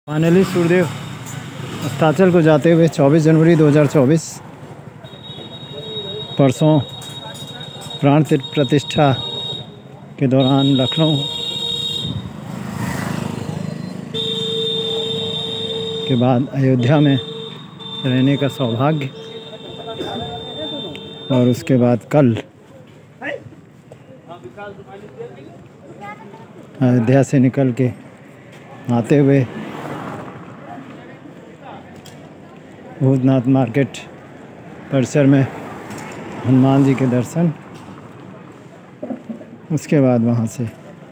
Finally Suryadev अस्ताचल को जाते हुए 24 जनवरी 2024 परसों प्राण प्रतिष्ठा के दौरान लखनऊ के बाद अयोध्या में रहने का सौभाग्य और उसके बाद कल अयोध्या से निकल के आते हुए भूतनाथ मार्केट परिसर में हनुमान जी के दर्शन, उसके बाद वहाँ से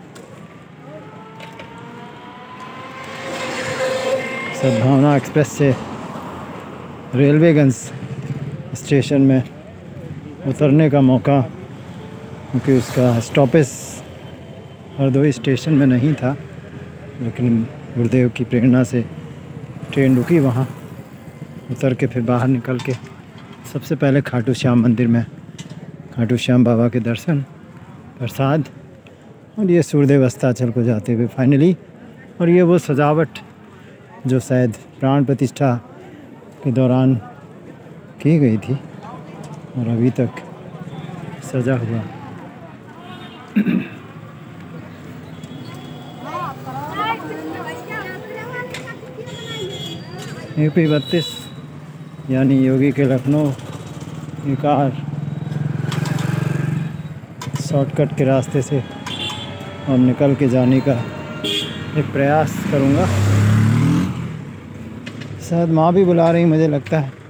सद्भावना एक्सप्रेस से रेलवेगंज स्टेशन में उतरने का मौका, क्योंकि उसका स्टॉपेज हरदोई स्टेशन में नहीं था, लेकिन गुरुदेव की प्रेरणा से ट्रेन रुकी। वहाँ उतर के फिर बाहर निकल के सबसे पहले खाटू श्याम मंदिर में खाटू श्याम बाबा के दर्शन, प्रसाद, और ये सूर्यदेव अस्ताचल को जाते हुए फाइनली। और ये वो सजावट जो शायद प्राण प्रतिष्ठा के दौरान की गई थी और अभी तक सजा हुआ। यूपी 32 यानी योगी के लखनऊ की कार शॉर्टकट के रास्ते से और निकल के जाने का एक प्रयास करूँगा। शायद माँ भी बुला रही मुझे लगता है,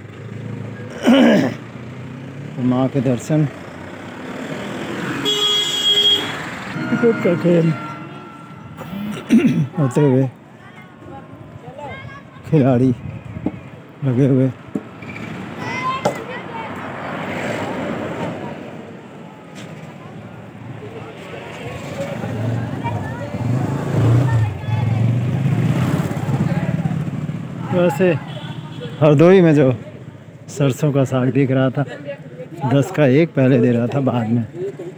तो माँ के दर्शन का खेल होते हुए खिलाड़ी लगे हुए वैसे हरदोई में जो सरसों का साग दिख रहा था 10 का 1 पहले दे रहा था, बाद में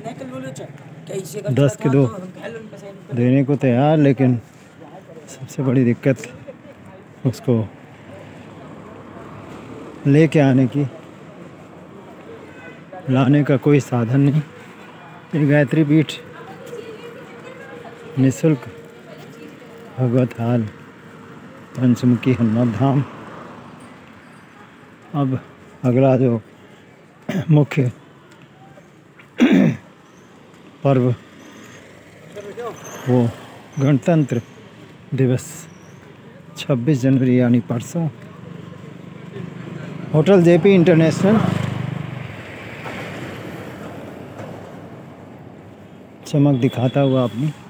10 के 2 देने को तैयार, लेकिन सबसे बड़ी दिक्कत उसको लेके आने की, लाने का कोई साधन नहीं। ये गायत्री पीठ निःशुल्क भगवत हाल पंचमुखी हनुमान धाम। अब अगला जो मुख्य पर्व वो गणतंत्र दिवस 26 जनवरी यानी परसों होटल जेपी इंटरनेशनल चमक दिखाता हुआ अपनी